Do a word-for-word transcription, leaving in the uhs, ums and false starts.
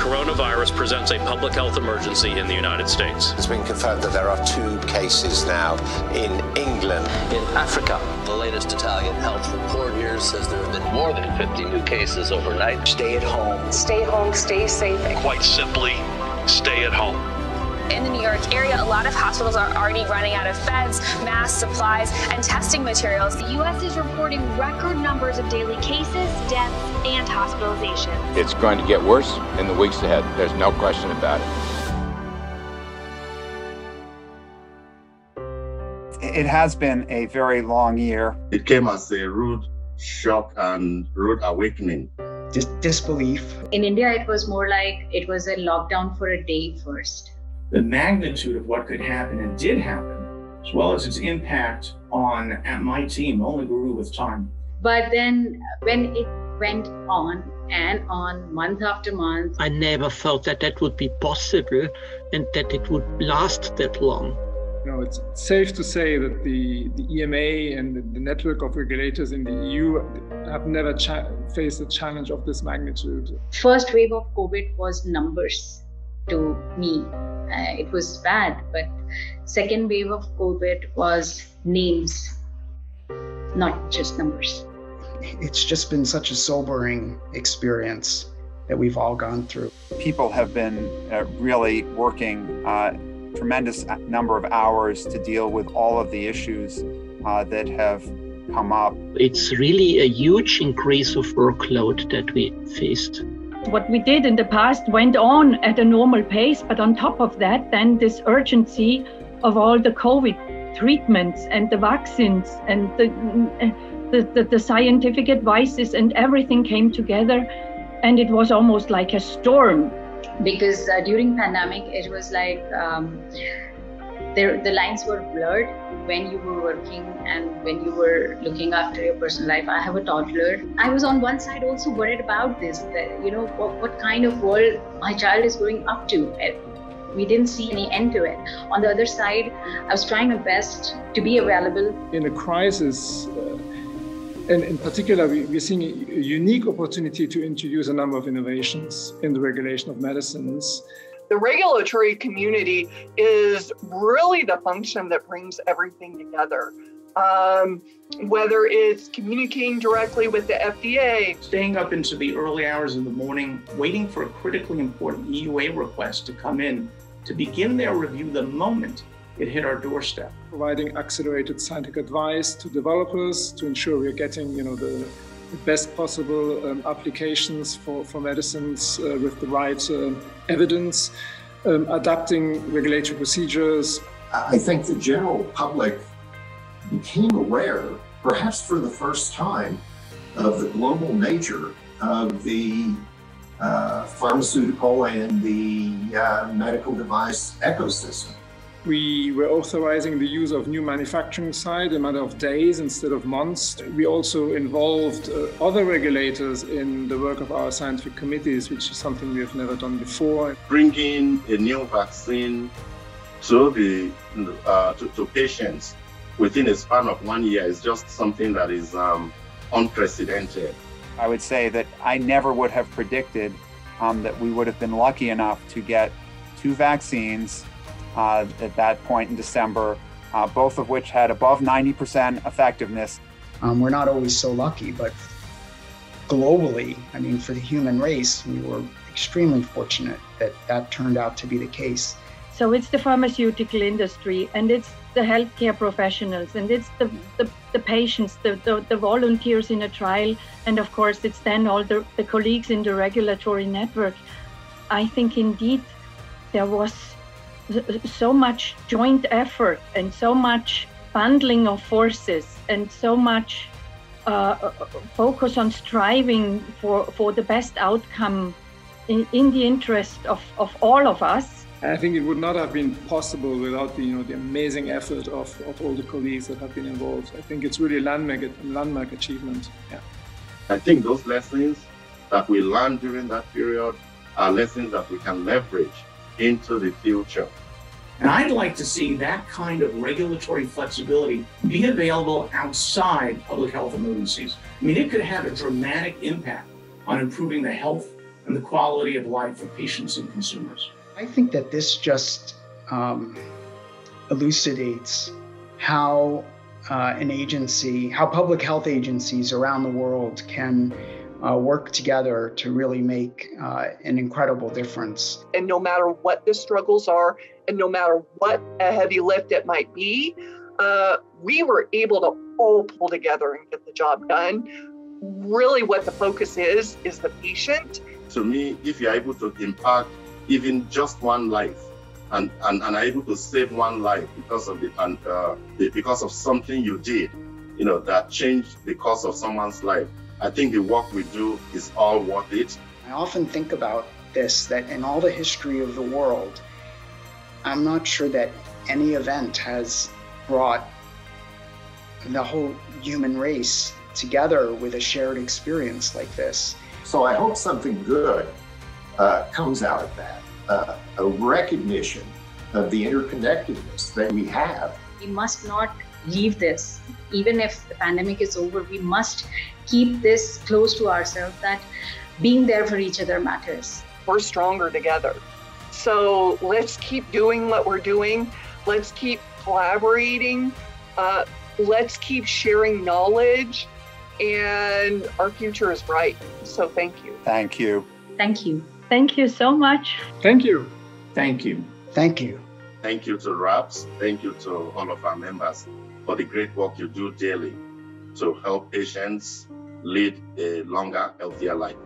coronavirus presents a public health emergency in the United States. It's been confirmed that there are two cases now in England. In Africa, the latest Italian health report here says there have been more than fifty new cases overnight. Stay at home. Stay home, stay safe. Quite simply, stay at home. In the New York area, a lot of hospitals are already running out of beds, masks, supplies, and testing materials. The U S is reporting record numbers of daily cases, deaths, and hospitalizations. It's going to get worse in the weeks ahead. There's no question about it. It has been a very long year. It came as a rude shock and rude awakening. Dis- disbelief. In India, it was more like it was a lockdown for a day first. The magnitude of what could happen and did happen, as well as its impact on my team, only grew with time. But then when it went on and on, month after month, I never thought that that would be possible and that it would last that long. You know, it's safe to say that the, the E M A and the, the network of regulators in the E U have never cha- faced a challenge of this magnitude. First wave of COVID was numbers to me. Uh, it was bad, but second wave of COVID was names, not just numbers. It's just been such a sobering experience that we've all gone through. People have been uh, really working uh, tremendous number of hours to deal with all of the issues uh, that have come up. It's really a huge increase of workload that we faced. What we did in the past went on at a normal pace, but on top of that, then this urgency of all the COVID treatments and the vaccines and the, the, the, the scientific advices and everything came together, and it was almost like a storm. Because uh, during pandemic, it was like um, there, the lines were blurred when you were working and when you were looking after your personal life. I have a toddler. I was on one side also worried about this, that, you know, what, what kind of world my child is growing up to. We didn't see any end to it. On the other side, I was trying my best to be available. In a crisis, uh, and in particular, we, we're seeing a unique opportunity to introduce a number of innovations in the regulation of medicines. The regulatory community is really the function that brings everything together. Um, whether it's communicating directly with the F D A. Staying up into the early hours of the morning, waiting for a critically important E U A request to come in to begin their review the moment it hit our doorstep. Providing accelerated scientific advice to developers to ensure we're getting, you know, the the best possible um, applications for, for medicines uh, with the right uh, evidence, um, adapting regulatory procedures. I think the general public became aware, perhaps for the first time, of the global nature of the uh, pharmaceutical and the uh, medical device ecosystem. We were authorizing the use of new manufacturing site in a matter of days instead of months. We also involved uh, other regulators in the work of our scientific committees, which is something we have never done before. Bringing a new vaccine to the uh, to, to patients within a span of one year is just something that is um, unprecedented. I would say that I never would have predicted um, that we would have been lucky enough to get two vaccines Uh, at that point in December, uh, both of which had above ninety percent effectiveness. Um, we're not always so lucky, but globally, I mean, for the human race, we were extremely fortunate that that turned out to be the case. So it's the pharmaceutical industry, and it's the healthcare professionals, and it's the, the, the patients, the, the, the volunteers in a trial, and of course, it's then all the, the colleagues in the regulatory network. I think indeed there was so much joint effort and so much bundling of forces and so much uh, focus on striving for, for the best outcome in, in the interest of, of all of us. I think it would not have been possible without the, you know, the amazing effort of, of all the colleagues that have been involved. I think it's really a landmark, a landmark achievement. Yeah. I think those lessons that we learned during that period are lessons that we can leverage into the future. And I'd like to see that kind of regulatory flexibility be available outside public health emergencies. I mean, it could have a dramatic impact on improving the health and the quality of life for patients and consumers. I think that this just um, elucidates how uh, an agency, how public health agencies around the world can uh, work together to really make uh, an incredible difference. And no matter what the struggles are, and no matter what a heavy lift it might be, uh, we were able to all pull together and get the job done. Really what the focus is, is the patient. To me, if you're able to impact even just one life and, and, and are able to save one life because of the, and, uh, the because of something you did, you know, that changed the course of someone's life, I think the work we do is all worth it. I often think about this, that in all the history of the world, I'm not sure that any event has brought the whole human race together with a shared experience like this. So I hope something good uh, comes out of that, uh, a recognition of the interconnectedness that we have. We must not leave this. Even if the pandemic is over, we must keep this close to ourselves, that being there for each other matters. We're stronger together. So let's keep doing what we're doing. Let's keep collaborating. Uh, let's keep sharing knowledge. And our future is bright. So thank you. Thank you. Thank you. Thank you so much. Thank you. Thank you. Thank you. Thank you to R A P S. Thank you to all of our members for the great work you do daily to help patients lead a longer, healthier life.